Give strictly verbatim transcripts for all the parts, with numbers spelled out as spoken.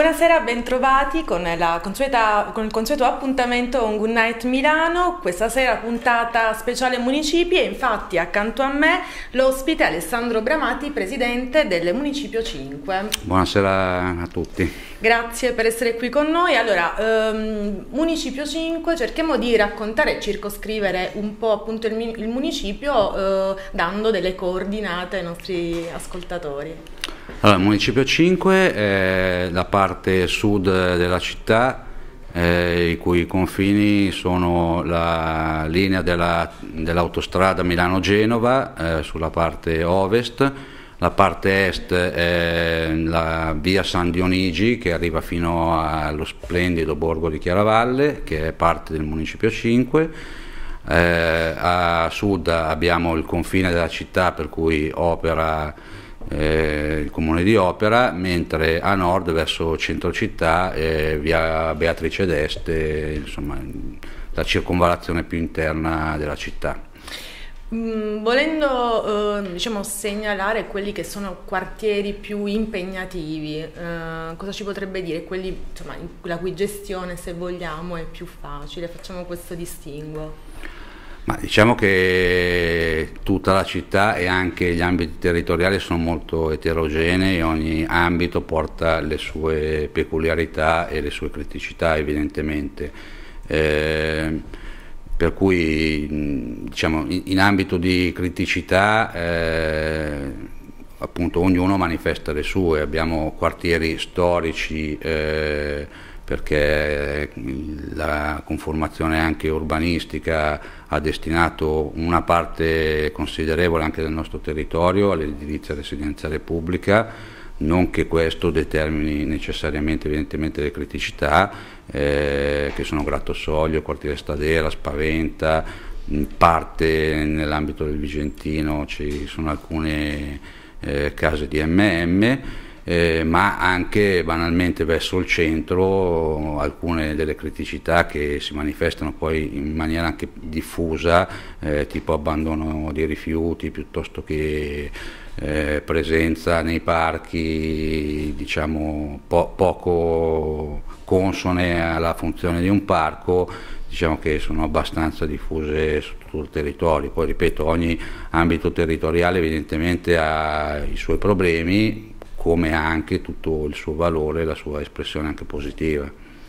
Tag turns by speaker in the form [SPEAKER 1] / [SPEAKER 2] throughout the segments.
[SPEAKER 1] Buonasera, bentrovati con, la consueta, con il consueto appuntamento con Good Night Milano. Questa sera puntata speciale municipi e infatti accanto a me l'ospite Alessandro Bramati, presidente del Municipio cinque.
[SPEAKER 2] Buonasera a tutti.
[SPEAKER 1] Grazie per essere qui con noi. Allora, ehm, Municipio cinque, cerchiamo di raccontare e circoscrivere un po' appunto il, il municipio eh, dando delle coordinate ai nostri ascoltatori.
[SPEAKER 2] Allora, il Municipio cinque è la parte sud della città, eh, i cui confini sono la linea della, dell'autostrada Milano-Genova eh, sulla parte ovest, la parte est è la via San Dionigi che arriva fino allo splendido borgo di Chiaravalle, che è parte del Municipio cinque. Eh, a sud abbiamo il confine della città per cui opera Eh, il comune di Opera, mentre a nord verso centro città eh, via Beatrice d'Este, insomma la circonvallazione più interna della città.
[SPEAKER 1] Mm, volendo eh, diciamo segnalare quelli che sono quartieri più impegnativi, eh, cosa ci potrebbe dire? Quelli insomma, la cui gestione, se vogliamo, è più facile, facciamo questo distinguo.
[SPEAKER 2] Ma diciamo che tutta la città e anche gli ambiti territoriali sono molto eterogenei, ogni ambito porta le sue peculiarità e le sue criticità evidentemente, eh, per cui diciamo, in, in ambito di criticità eh, appunto ognuno manifesta le sue, abbiamo quartieri storici eh, perché la conformazione anche urbanistica ha destinato una parte considerevole anche del nostro territorio all'edilizia residenziale pubblica, non che questo determini necessariamente evidentemente le criticità, eh, che sono Grattosoglio, Quartiere Stadera, Spaventa, in parte nell'ambito del Vigentino ci sono alcune eh, case di M M, Eh, ma anche banalmente verso il centro alcune delle criticità che si manifestano poi in maniera anche diffusa, eh, tipo abbandono di rifiuti piuttosto che eh, presenza nei parchi diciamo po- poco consone alla funzione di un parco, diciamo che sono abbastanza diffuse su tutto il territorio. Poi ripeto, ogni ambito territoriale evidentemente ha i suoi problemi, come anche tutto il suo valore e la sua espressione anche positiva.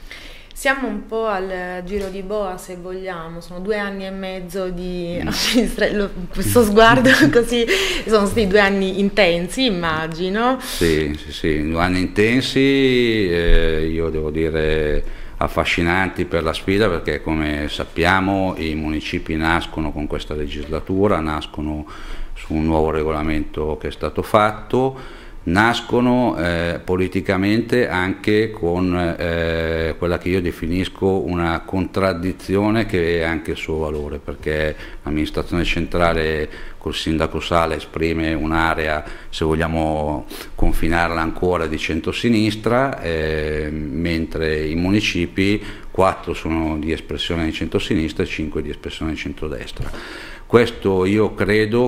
[SPEAKER 1] Siamo un po' al giro di boa, se vogliamo, sono due anni e mezzo di amministrazione, questo sguardo così, sono stati due anni intensi, immagino.
[SPEAKER 2] Sì, sì, sì, due anni intensi, eh, io devo dire affascinanti per la sfida, perché come sappiamo i municipi nascono con questa legislatura, nascono su un nuovo regolamento che è stato fatto, nascono eh, politicamente anche con eh, quella che io definisco una contraddizione che è anche il suo valore, perché l'amministrazione centrale col sindaco Sala esprime un'area, se vogliamo confinarla ancora, di centrosinistra, eh, mentre i municipi quattro sono di espressione di centrosinistra e cinque di espressione di centrodestra. Questo io credo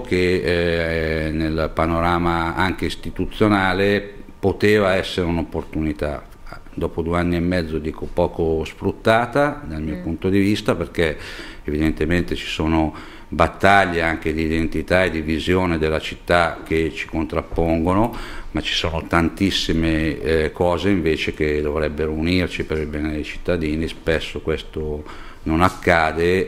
[SPEAKER 2] che eh, nel panorama anche istituzionale poteva essere un'opportunità, dopo due anni e mezzo dico poco sfruttata dal mio mm. punto di vista, perché evidentemente ci sono battaglie anche di identità e di visione della città che ci contrappongono, ma ci sono tantissime eh, cose invece che dovrebbero unirci per il bene dei cittadini. Spesso questo non accade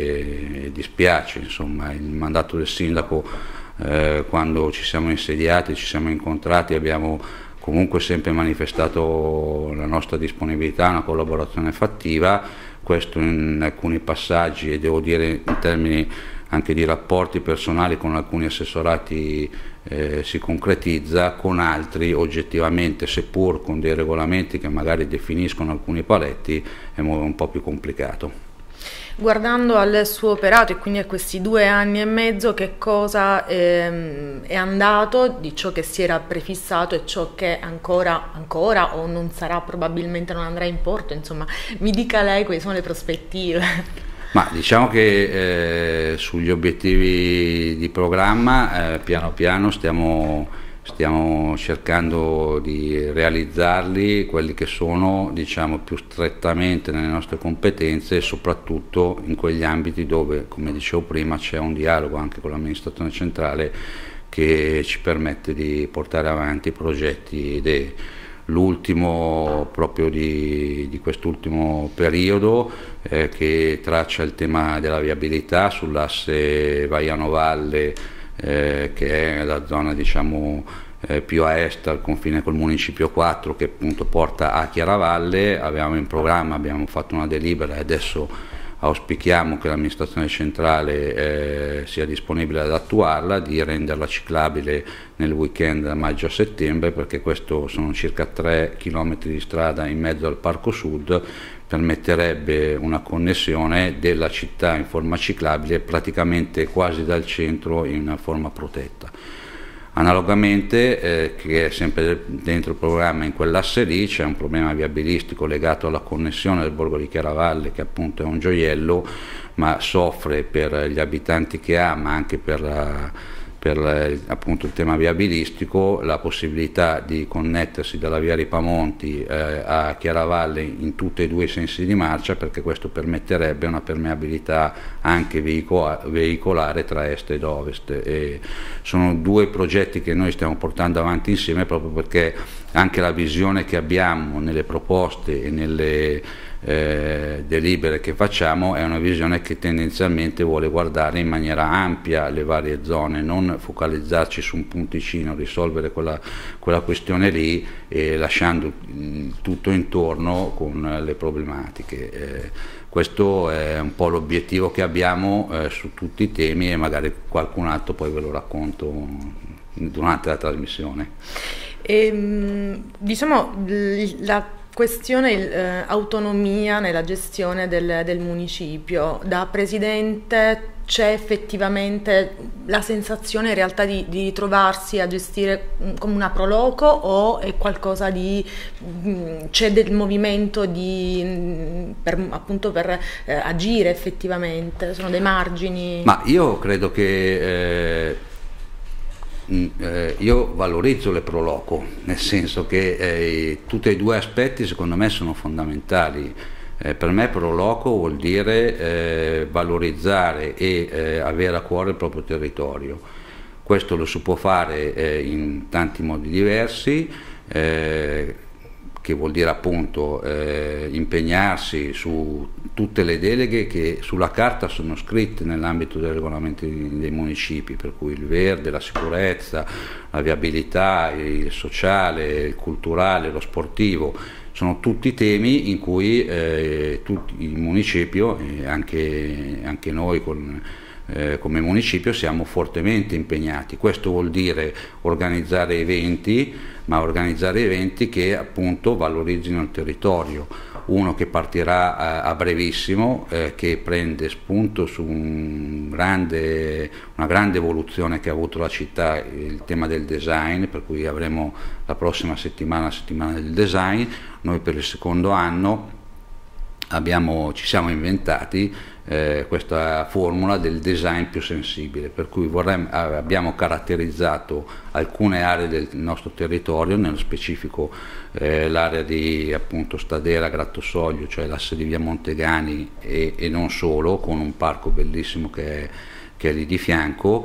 [SPEAKER 2] e, e dispiace, insomma. Il mandato del sindaco, eh, quando ci siamo insediati, ci siamo incontrati, abbiamo comunque sempre manifestato la nostra disponibilità, una collaborazione fattiva, questo in alcuni passaggi e devo dire in termini anche di rapporti personali con alcuni assessorati eh, si concretizza, con altri oggettivamente, seppur con dei regolamenti che magari definiscono alcuni paletti, è un po' più complicato.
[SPEAKER 1] Guardando al suo operato e quindi a questi due anni e mezzo, che cosa ehm, è andato di ciò che si era prefissato e ciò che ancora, ancora o non sarà, probabilmente non andrà in porto, insomma, mi dica lei quali sono le prospettive.
[SPEAKER 2] Ma diciamo che eh, sugli obiettivi di programma eh, piano piano stiamo stiamo cercando di realizzarli, quelli che sono, diciamo, più strettamente nelle nostre competenze e soprattutto in quegli ambiti dove, come dicevo prima, c'è un dialogo anche con l'amministrazione centrale che ci permette di portare avanti progetti e idee. L'ultimo proprio di, di quest'ultimo periodo eh, che traccia il tema della viabilità sull'asse Vaiano Valle, eh, che è la zona, diciamo, eh, più a est al confine col municipio quattro, che appunto porta a Chiaravalle. Avevamo in programma, abbiamo fatto una delibera e adesso auspichiamo che l'amministrazione centrale eh, sia disponibile ad attuarla, di renderla ciclabile nel weekend da maggio a settembre, perché questo sono circa tre chilometri di strada in mezzo al Parco Sud, permetterebbe una connessione della città in forma ciclabile praticamente quasi dal centro in forma protetta. Analogamente, eh, che è sempre dentro il programma, in quell'asse lì c'è un problema viabilistico legato alla connessione del borgo di Chiaravalle, che appunto è un gioiello, ma soffre per gli abitanti che ha, ma anche per, la, per la, appunto il tema viabilistico, la possibilità di connettersi dalla via Ripamonti eh, a Chiaravalle in tutti e due i sensi di marcia, perché questo permetterebbe una permeabilità anche veicolare tra est ed ovest. E sono due progetti che noi stiamo portando avanti insieme, proprio perché anche la visione che abbiamo nelle proposte e nelle eh, delibere che facciamo è una visione che tendenzialmente vuole guardare in maniera ampia le varie zone, non focalizzarci su un punticino, risolvere quella, quella questione lì e lasciando tutto intorno con le problematiche. Eh, questo è un po' l'obiettivo che abbiamo eh, su tutti i temi, e magari qualcun altro poi ve lo racconto durante la trasmissione.
[SPEAKER 1] E, diciamo, la questione eh, autonomia nella gestione del, del municipio, da presidente c'è effettivamente la sensazione in realtà di, di trovarsi a gestire come una proloco, o è qualcosa di, c'è del movimento di, per, appunto per eh, agire effettivamente, sono dei margini?
[SPEAKER 2] Ma io credo che eh, Eh, io valorizzo le proloco, nel senso che eh, tutti e due aspetti secondo me sono fondamentali. Eh, per me proloco vuol dire eh, valorizzare e eh, avere a cuore il proprio territorio. Questo lo si può fare eh, in tanti modi diversi, eh, che vuol dire appunto eh, impegnarsi su tutte le deleghe che sulla carta sono scritte nell'ambito dei regolamenti dei municipi, per cui il verde, la sicurezza, la viabilità, il sociale, il culturale, lo sportivo, sono tutti temi in cui eh, tutti, il municipio e anche, anche noi con, eh, come municipio siamo fortemente impegnati. Questo vuol dire organizzare eventi, ma organizzare eventi che appunto valorizzino il territorio. Uno che partirà a, a brevissimo, eh, che prende spunto su un grande, una grande evoluzione che ha avuto la città, il tema del design, per cui avremo la prossima settimana, la settimana del design. Noi per il secondo anno abbiamo, ci siamo inventati eh, questa formula del design più sensibile, per cui vorremmo, abbiamo caratterizzato alcune aree del nostro territorio, nello specifico eh, l'area di appunto Stadera, Grattosoglio, cioè l'asse di via Montegani e, e non solo, con un parco bellissimo che è, che è lì di fianco,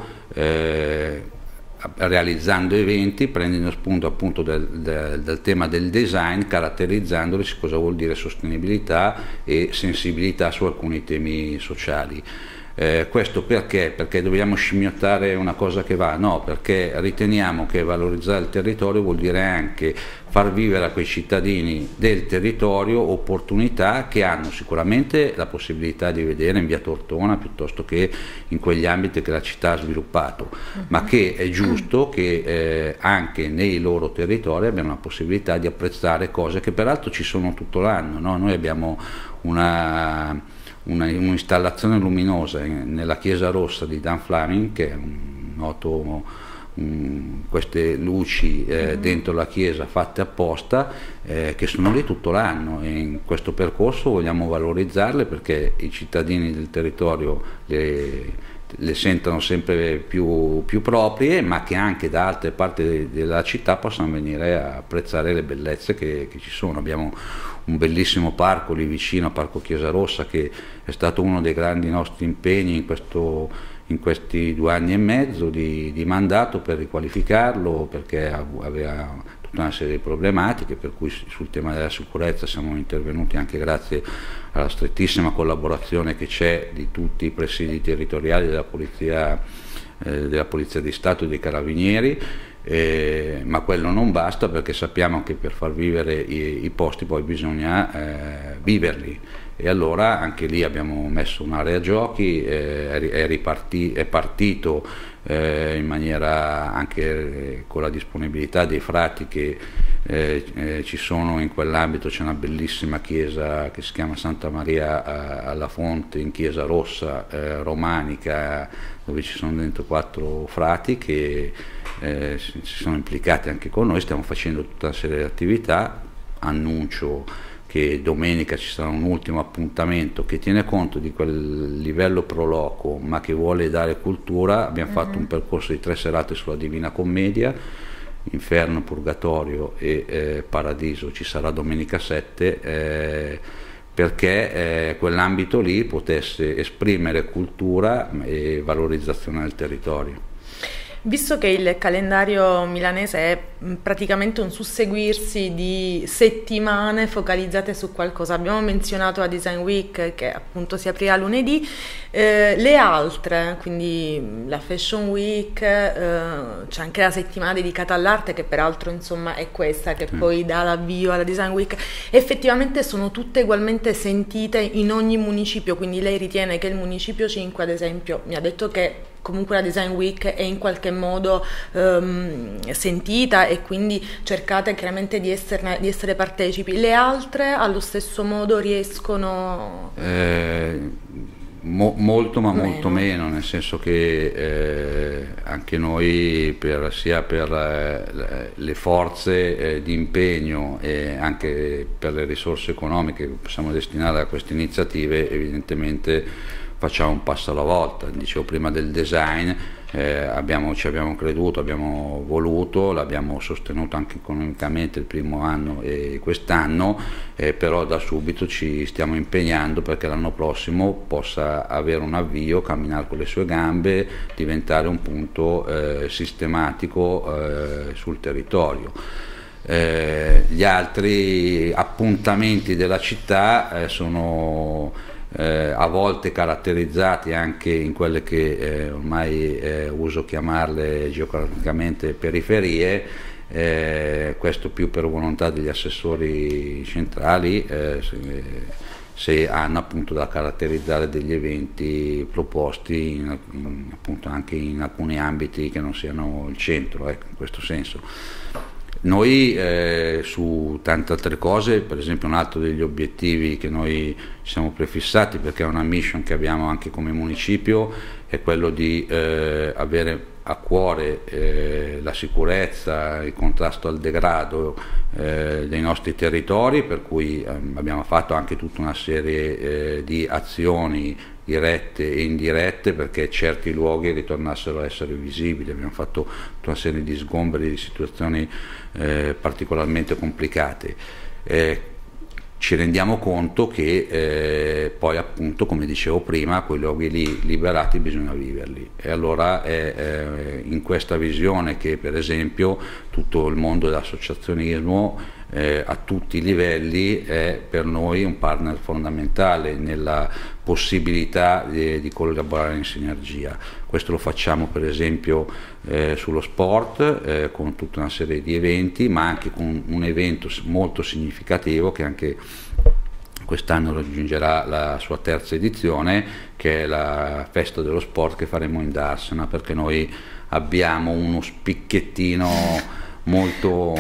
[SPEAKER 2] eh, realizzando eventi, prendendo spunto appunto del, del, del tema del design, caratterizzandoli su cosa vuol dire sostenibilità e sensibilità su alcuni temi sociali. Eh, questo perché? Perché dobbiamo scimmiottare una cosa che va? No, perché riteniamo che valorizzare il territorio vuol dire anche far vivere a quei cittadini del territorio opportunità che hanno sicuramente la possibilità di vedere in via Tortona piuttosto che in quegli ambiti che la città ha sviluppato, uh-huh. ma che è giusto che eh, anche nei loro territori abbiano la possibilità di apprezzare cose che peraltro ci sono tutto l'anno, no? Noi abbiamo una un'installazione luminosa nella Chiesa Rossa di Dan Fleming, che è un noto, um, queste luci eh, mm-hmm. dentro la chiesa fatte apposta, eh, che sono lì tutto l'anno, e in questo percorso vogliamo valorizzarle perché i cittadini del territorio le, le sentano sempre più, più proprie, ma che anche da altre parti della città possano venire a apprezzare le bellezze che, che ci sono. Abbiamo un bellissimo parco lì vicino, Parco Chiesa Rossa, che è stato uno dei grandi nostri impegni in, questo, in questi due anni e mezzo di, di mandato, per riqualificarlo, perché aveva tutta una serie di problematiche, per cui sul tema della sicurezza siamo intervenuti anche grazie alla strettissima collaborazione che c'è di tutti i presidi territoriali della Polizia, eh, della Polizia di Stato e dei Carabinieri. Eh, ma quello non basta, perché sappiamo che per far vivere i, i posti poi bisogna eh, viverli, e allora anche lì abbiamo messo un'area giochi, eh, è, riparti, è partito eh, in maniera anche eh, con la disponibilità dei frati che eh, eh, ci sono in quell'ambito. C'è una bellissima chiesa che si chiama Santa Maria alla Fonte, in Chiesa Rossa, eh, romanica, dove ci sono dentro quattro frati che Eh, si sono implicati anche con noi. Stiamo facendo tutta una serie di attività. Annuncio che domenica ci sarà un ultimo appuntamento che tiene conto di quel livello pro loco, ma che vuole dare cultura. Abbiamo mm-hmm. fatto un percorso di tre serate sulla Divina Commedia, Inferno, Purgatorio e eh, Paradiso. Ci sarà domenica sette, eh, perché eh, quell'ambito lì potesse esprimere cultura e valorizzazione del territorio.
[SPEAKER 1] Visto che il calendario milanese è praticamente un susseguirsi di settimane focalizzate su qualcosa, abbiamo menzionato la Design Week che appunto si aprirà lunedì, eh, le altre, quindi la Fashion Week, eh, c'è anche la settimana dedicata all'arte, che peraltro insomma è questa che mm. poi dà l'avvio alla Design Week. Effettivamente sono tutte ugualmente sentite in ogni municipio, quindi lei ritiene che il municipio cinque, ad esempio, mi ha detto che comunque la Design Week è in qualche modo um, sentita, e quindi cercate chiaramente di, esserne, di essere partecipi. Le altre allo stesso modo riescono?
[SPEAKER 2] Eh, mo, molto ma meno. molto meno, nel senso che eh, anche noi per, sia per eh, le forze eh, di impegno e anche per le risorse economiche che possiamo destinare a queste iniziative, evidentemente facciamo un passo alla volta. Dicevo prima del design, eh, abbiamo, ci abbiamo creduto, abbiamo voluto, l'abbiamo sostenuto anche economicamente il primo anno e quest'anno, eh, però da subito ci stiamo impegnando perché l'anno prossimo possa avere un avvio, camminare con le sue gambe, diventare un punto eh, sistematico eh, sul territorio. Eh, gli altri appuntamenti della città eh, sono Eh, a volte caratterizzati anche in quelle che eh, ormai eh, uso chiamarle geograficamente periferie, eh, questo più per volontà degli assessori centrali, eh, se, se hanno appunto da caratterizzare degli eventi proposti in, in, appunto anche in alcuni ambiti che non siano il centro, ecco, in questo senso. Noi eh, su tante altre cose, per esempio un altro degli obiettivi che noi ci siamo prefissati, perché è una mission che abbiamo anche come municipio, è quello di eh, avere a cuore eh, la sicurezza, il contrasto al degrado eh, dei nostri territori, per cui eh, abbiamo fatto anche tutta una serie eh, di azioni dirette e indirette perché certi luoghi ritornassero a essere visibili. Abbiamo fatto tutta una serie di sgomberi, di situazioni eh, particolarmente complicate. Eh, ci rendiamo conto che eh, poi appunto, come dicevo prima, quei luoghi lì liberati bisogna viverli, e allora è eh, in questa visione che per esempio tutto il mondo dell'associazionismo eh, a tutti i livelli è per noi un partner fondamentale nella possibilità di, di collaborare in sinergia. Questo lo facciamo per esempio eh, sullo sport, eh, con tutta una serie di eventi, ma anche con un evento molto significativo che anche quest'anno raggiungerà la sua terza edizione, che è la festa dello sport che faremo in Darsena, perché noi abbiamo uno spicchettino molto,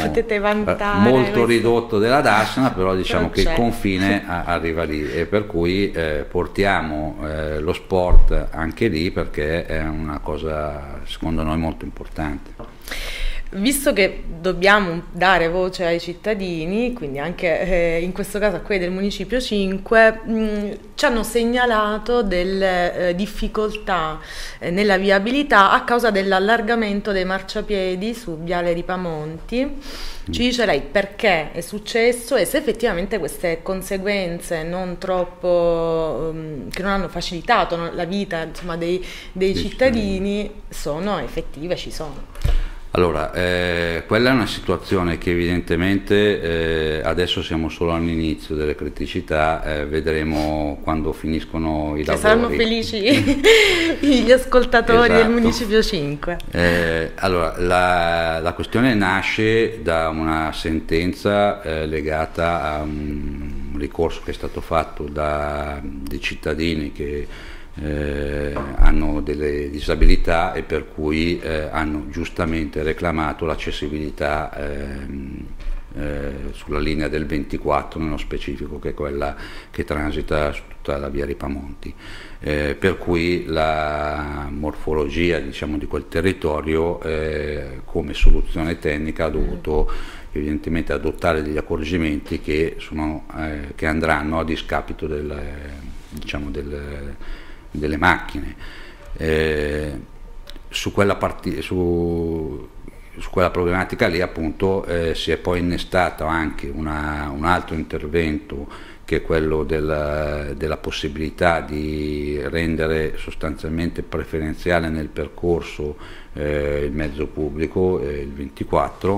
[SPEAKER 2] molto ridotto della Darsena, però diciamo però che il confine a, arriva lì, e per cui eh, portiamo eh, lo sport anche lì, perché è una cosa secondo noi molto importante.
[SPEAKER 1] Visto che dobbiamo dare voce ai cittadini, quindi anche eh, in questo caso a quelli del Municipio cinque, mh, ci hanno segnalato delle eh, difficoltà eh, nella viabilità a causa dell'allargamento dei marciapiedi su Viale Ripamonti. Ci dice lei perché è successo e se effettivamente queste conseguenze non troppo, um, che non hanno facilitato no, la vita insomma, dei, dei cittadini sono effettive, ci sono.
[SPEAKER 2] Allora, eh, quella è una situazione che evidentemente eh, adesso siamo solo all'inizio delle criticità, eh, vedremo quando finiscono i
[SPEAKER 1] che
[SPEAKER 2] lavori.
[SPEAKER 1] Saranno felici gli ascoltatori
[SPEAKER 2] esatto.
[SPEAKER 1] del Municipio cinque.
[SPEAKER 2] Eh, allora, la, la questione nasce da una sentenza eh, legata a un ricorso che è stato fatto da dei cittadini che Eh, hanno delle disabilità e per cui eh, hanno giustamente reclamato l'accessibilità ehm, eh, sulla linea del ventiquattro nello specifico, che è quella che transita su tutta la via Ripamonti, eh, per cui la morfologia diciamo, di quel territorio eh, come soluzione tecnica ha dovuto evidentemente adottare degli accorgimenti che, sono, eh, che andranno a discapito del, diciamo, del delle macchine. Eh, su, quella parti- su, su quella problematica lì appunto eh, si è poi innestato anche una, un altro intervento che è quello della, della possibilità di rendere sostanzialmente preferenziale nel percorso eh, il mezzo pubblico, eh, il ventiquattro.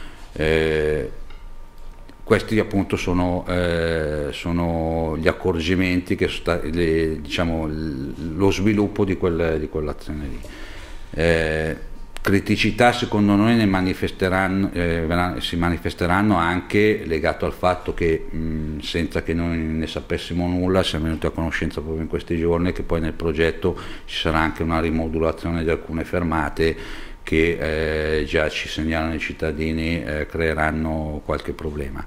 [SPEAKER 2] Eh, Questi appunto sono, eh, sono gli accorgimenti, che sta, le, diciamo, lo sviluppo di, quel, di quell'azione lì. Eh, criticità secondo noi ne manifesteranno, eh, si manifesteranno anche legato al fatto che mh, senza che noi ne sapessimo nulla siamo venuti a conoscenza proprio in questi giorni che poi nel progetto ci sarà anche una rimodulazione di alcune fermate che eh, già ci segnalano i cittadini eh, creeranno qualche problema.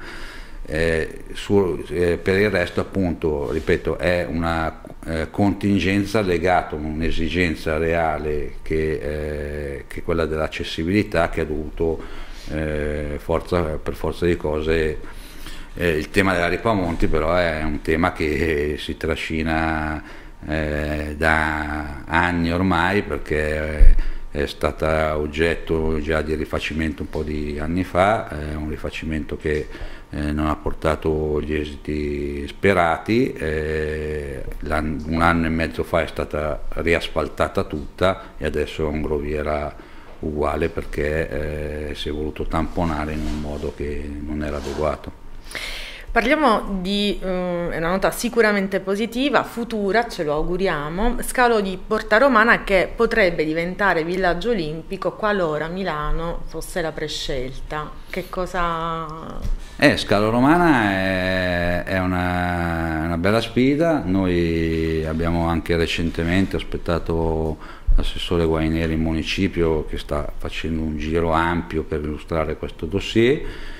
[SPEAKER 2] Eh, su, eh, per il resto appunto, ripeto, è una eh, contingenza legata a un'esigenza reale che, eh, che è quella dell'accessibilità, che ha dovuto eh, forza, per forza di cose eh, il tema della Ripamonti però è un tema che si trascina eh, da anni ormai, perché è stata oggetto già di rifacimento un po' di anni fa, è un rifacimento che eh, non ha portato gli esiti sperati, eh, un anno e mezzo fa è stata riasfaltata tutta e adesso è un groviera uguale perché eh, si è voluto tamponare in un modo che non era adeguato.
[SPEAKER 1] Parliamo di uh, una nota sicuramente positiva, futura, ce lo auguriamo, scalo di Porta Romana che potrebbe diventare villaggio olimpico qualora Milano fosse la prescelta. Che cosa...
[SPEAKER 2] Eh, Scalo Romana è, è una, una bella sfida. Noi abbiamo anche recentemente aspettato l'assessore Guaineri in municipio che sta facendo un giro ampio per illustrare questo dossier.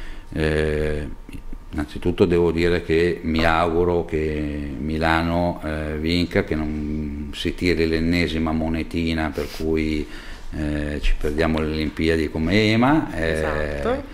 [SPEAKER 2] Eh, Innanzitutto devo dire che mi auguro che Milano eh, vinca, che non si tiri l'ennesima monetina per cui eh, ci perdiamo le Olimpiadi come EMA, eh, esatto.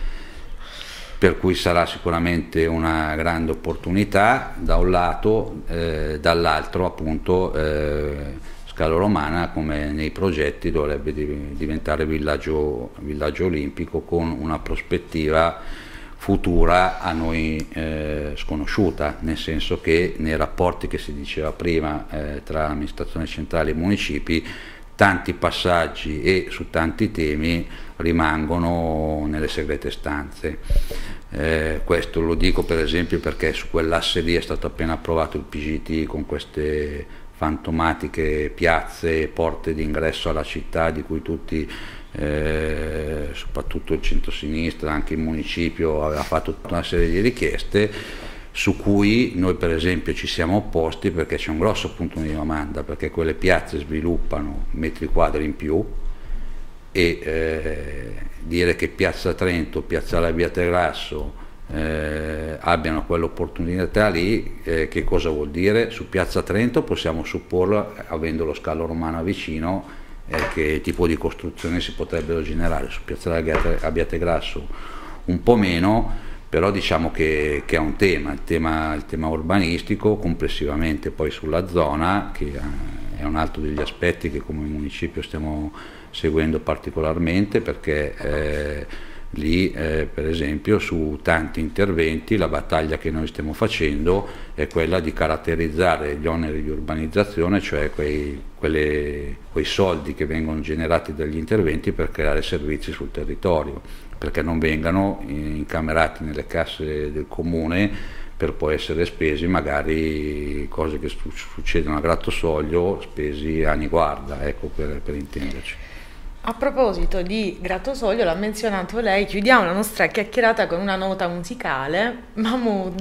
[SPEAKER 2] Per cui sarà sicuramente una grande opportunità da un lato, eh, dall'altro appunto eh, Scalo Romana come nei progetti dovrebbe diventare villaggio, villaggio olimpico con una prospettiva futura a noi eh, sconosciuta, nel senso che nei rapporti che si diceva prima eh, tra amministrazione centrale e municipi tanti passaggi e su tanti temi rimangono nelle segrete stanze. Eh, questo lo dico per esempio perché su quell'asse lì è stato appena approvato il P G T con queste fantomatiche piazze e porte d'ingresso alla città di cui tutti Eh, soprattutto il centro-sinistra, anche il municipio aveva fatto tutta una serie di richieste su cui noi per esempio ci siamo opposti perché c'è un grosso punto di domanda, perché quelle piazze sviluppano metri quadri in più e eh, dire che Piazza Trento, Piazza Abbiategrasso eh, abbiano quell'opportunità lì, eh, che cosa vuol dire? Su Piazza Trento possiamo supporlo, avendo lo Scalo Romana vicino, eh, che tipo di costruzioni si potrebbero generare. Su Piazzale Abbiate, Abbiategrasso un po' meno, però diciamo che, che è un tema, il tema, il tema urbanistico, complessivamente poi sulla zona, che è un altro degli aspetti che come municipio stiamo seguendo particolarmente, perché eh, lì eh, per esempio su tanti interventi la battaglia che noi stiamo facendo è quella di caratterizzare gli oneri di urbanizzazione, cioè quei, quelle, quei soldi che vengono generati dagli interventi per creare servizi sul territorio, perché non vengano incamerati nelle casse del comune per poi essere spesi magari cose che succedono a Grattosoglio, spesi a Niguarda, ecco, per, per intenderci.
[SPEAKER 1] A proposito di Grattosoglio, l'ha menzionato lei, chiudiamo la nostra chiacchierata con una nota musicale. Mahmood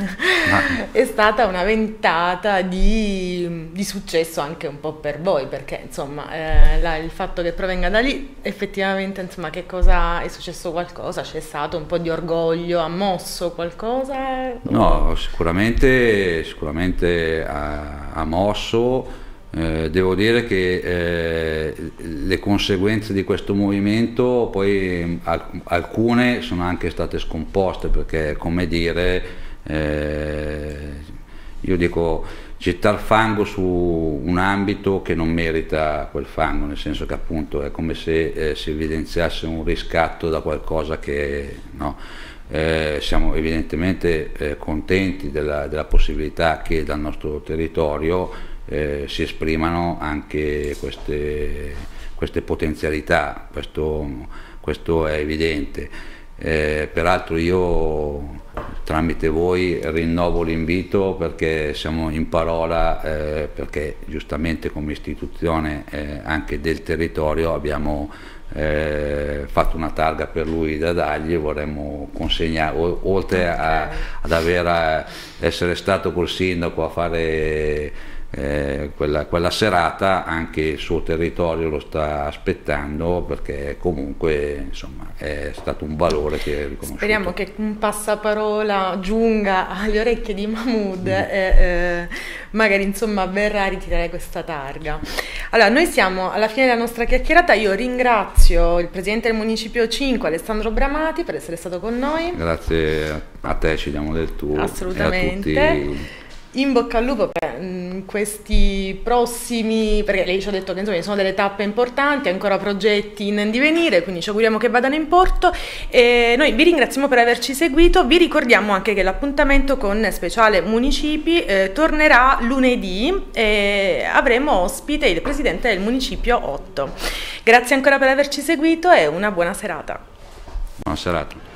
[SPEAKER 1] ah. è stata una ventata di, di successo anche un po' per voi, perché insomma eh, la, il fatto che provenga da lì, effettivamente insomma che cosa è successo, qualcosa, c'è stato un po' di orgoglio, ha mosso qualcosa?
[SPEAKER 2] No, sicuramente, sicuramente ha, ha mosso. Eh, devo dire che eh, le conseguenze di questo movimento poi alc alcune sono anche state scomposte, perché come dire, eh, io dico gettare fango su un ambito che non merita quel fango, nel senso che appunto è come se eh, si evidenziasse un riscatto da qualcosa che no. Eh, siamo evidentemente eh, contenti della, della possibilità che dal nostro territorio Eh, si esprimano anche queste, queste potenzialità, questo, questo è evidente. Eh, peraltro io tramite voi rinnovo l'invito, perché siamo in parola, eh, perché giustamente come istituzione eh, anche del territorio abbiamo eh, fatto una targa per lui da dargli, vorremmo consegnare, oltre a, ad aver, a essere stato col sindaco a fare Eh, quella, quella serata, anche il suo territorio lo sta aspettando, perché comunque insomma è stato un valore che è riconosciuto.
[SPEAKER 1] Speriamo che un passaparola giunga alle orecchie di Mahmood mm. e eh, magari insomma verrà a ritirare questa targa. Allora, noi siamo alla fine della nostra chiacchierata. Io ringrazio il presidente del Municipio cinque, Alessandro Bramati, per essere stato con noi.
[SPEAKER 2] Grazie a te, ci diamo del tuo.
[SPEAKER 1] Assolutamente.
[SPEAKER 2] E a tutti.
[SPEAKER 1] In bocca al lupo per mh, questi prossimi, perché lei ci ha detto che insomma ci sono delle tappe importanti, ancora progetti in divenire, quindi ci auguriamo che vadano in porto. E noi vi ringraziamo per averci seguito, vi ricordiamo anche che l'appuntamento con Speciale Municipi eh, tornerà lunedì e avremo ospite il presidente del Municipio otto. Grazie ancora per averci seguito e una buona serata.
[SPEAKER 2] Buona serata.